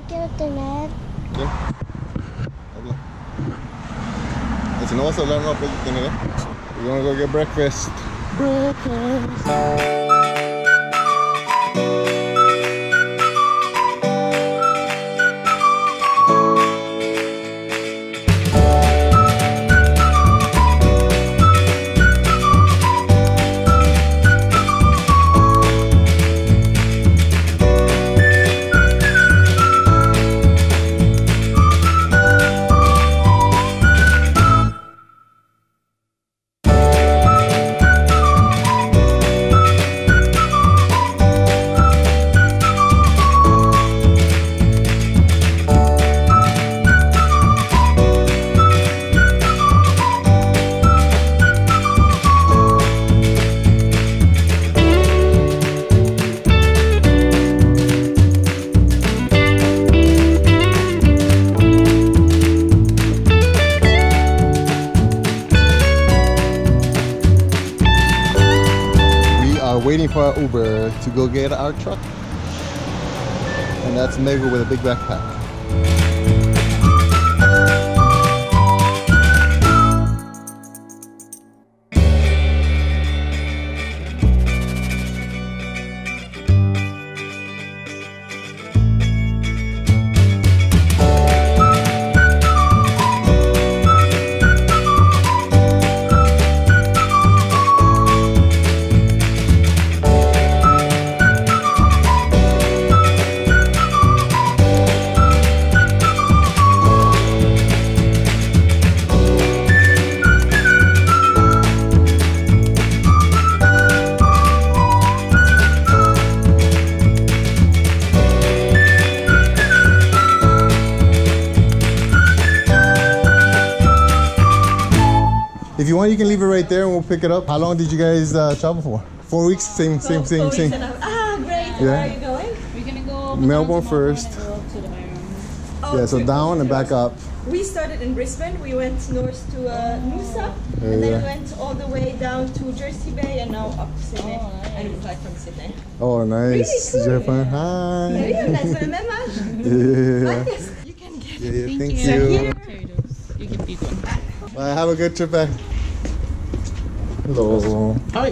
quiero tener. ¿Qué? Habla. Si no vas a hablar, no puedes tener, ¿eh? We're gonna go get breakfast. Waiting for our Uber to go get our truck, and that's Mego with a big backpack. If you want, you can leave it right there and we'll pick it up. How long did you guys travel for? 4 weeks? Same. Ah, great. Yeah. Where are you going? We're gonna go Melbourne first. To the Yeah, so down and back up. We started in Brisbane. We went north to Noosa, and then we went all the way down to Jersey Bay, and now up to Sydney. Oh, nice. And we fly from Sydney. Oh, nice. Really Did you have fun? Hi. Very nice. Remember? Yeah. Yes, you can get. Yeah, thank you. you. Potatoes. You can eat one. Bye, have a good trip back. Hello. Hi.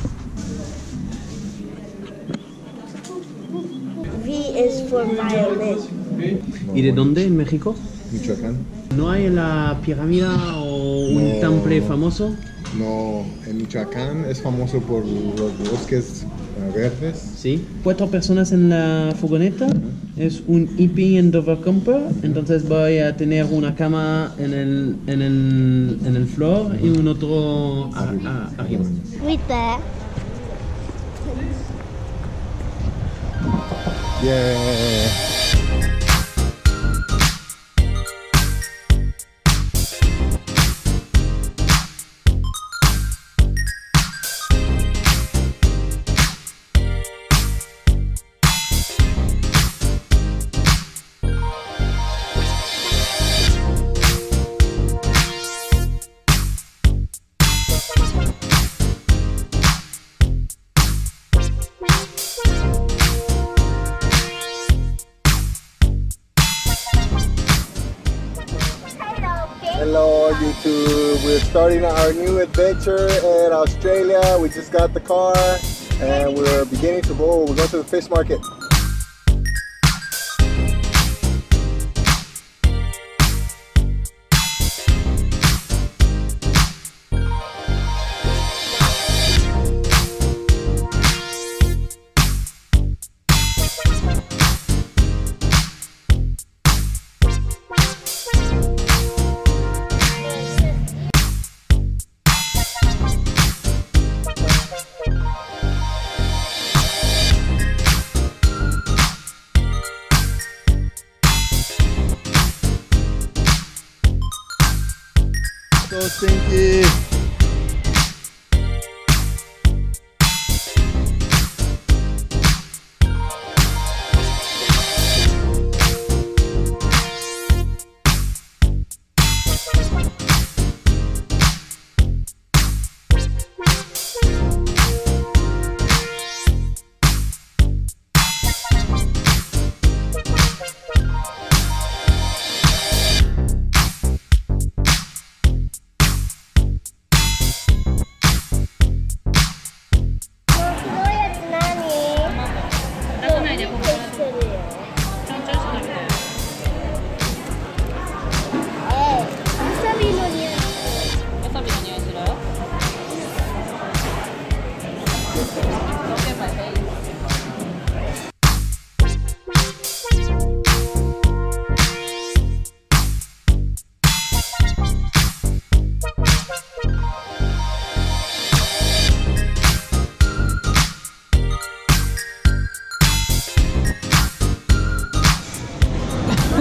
V is for violin. ¿Y de dónde en México? Michoacán. ¿No hay la pirámide o un No. temple famoso? No, en Michoacán es famoso por los bosques verdes. Sí. 4 personas en la furgoneta. Es un hippie en Dover Camper. Entonces voy a tener una cama en el floor y un otro arriba. Right there. Yeah. Hello YouTube, we're starting our new adventure in Australia. We just got the car and we're beginning to roll. We're going to the fish market. So stinky.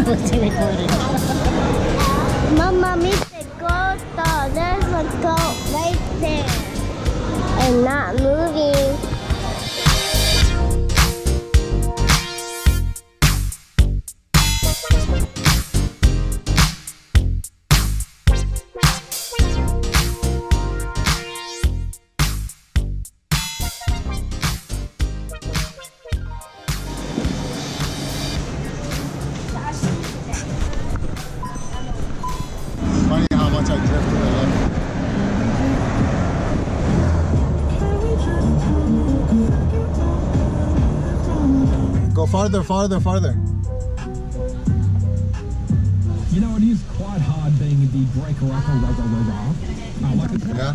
Still recording. Mama, Mr. Goto. There's a goat right there. And not moving. Funny how much I drift to the left. Go farther, farther, farther. You know, it is quite hard being the breaker upper like a Yeah.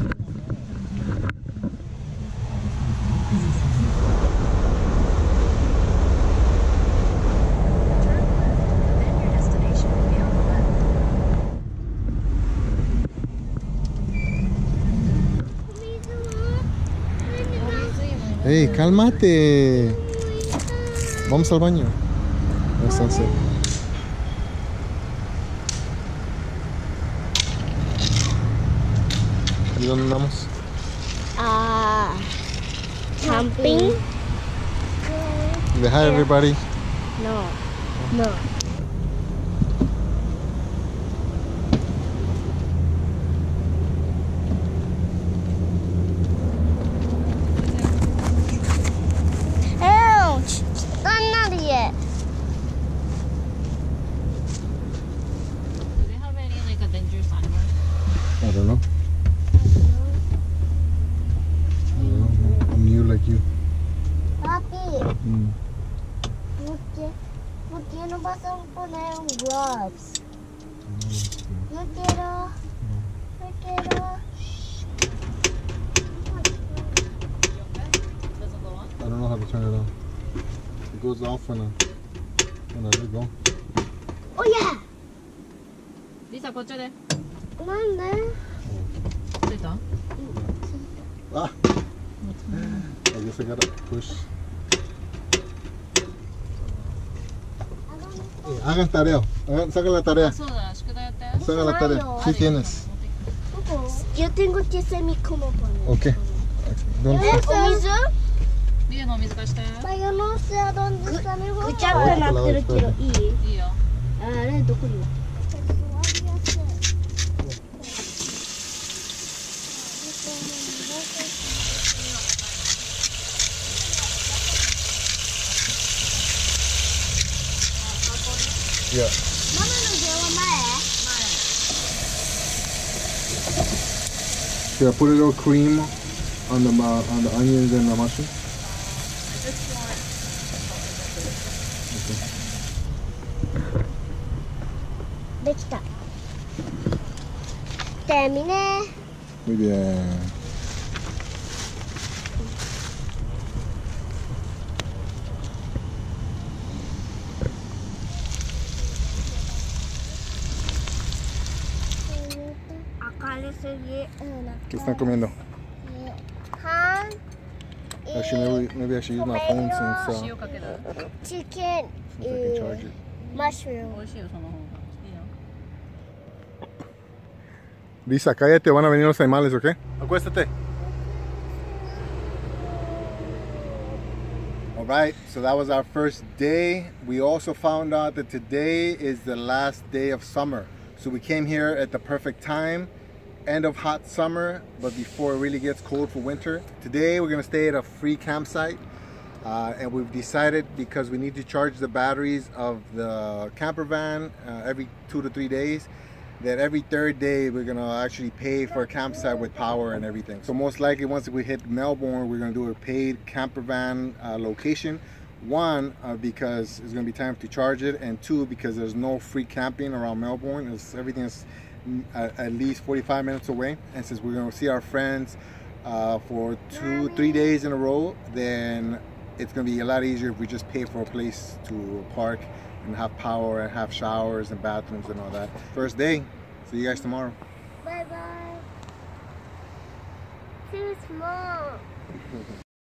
Hey, cálmate. Vamos al baño. Sunset. ¿Y dónde andamos? Camping? Hi everybody. No. No. Ouch! I'm not yet. Do they have any like a dangerous animal? I don't know. I'm new like you. Papi, Mm. ¿por qué no vas a poner un gloves? No quiero. No quiero. Doesn't go on? I don't know how to turn it on. It goes off when I let it go. Oh yeah! Lisa, こっちで。 なんで？ ついた？ Ah! I guess I gotta push. Hagan tarea. Saca la tarea. そうだ、宿題やって。 Saca la tarea. Sí tienes. Yo tengo que ser mi como poner. Ok. ¿Dónde está? ¿Eso? リエのお水貸して。 Yo no sé a dónde está mi juego. ぐちゃってなってるけどいい？ いいよ。 あれどこに？ Yeah. Should I put a little cream on the onions and the mushroom? Deきた。Terminé. Muy bien. ¿Qué están comiendo? Han. Actually, maybe I should use my phone since 塩かける。 Chicken. I can charge it. Mushroom. 美味しいよ、その方が。いいよ。 Lisa, cállate, van a venir los animales, ¿ok? Acuéstate. All right, so that was our first day. We also found out that today is the last day of summer. So we came here at the perfect time, end of hot summer, but before it really gets cold for winter. Today we're gonna stay at a free campsite. And we've decided, because we need to charge the batteries of the camper van every 2 to 3 days, that every third day we're gonna actually pay for a campsite with power and everything. So most likely once we hit Melbourne, we're gonna do a paid camper van location. One, because it's gonna be time to charge it, and two, because there's no free camping around Melbourne. Everything is at least 45 minutes away. And since we're gonna see our friends for 2-3 days in a row, then it's gonna be a lot easier if we just pay for a place to park and have power and have showers and bathrooms and all that. First day. See you guys tomorrow. Bye bye. Too small.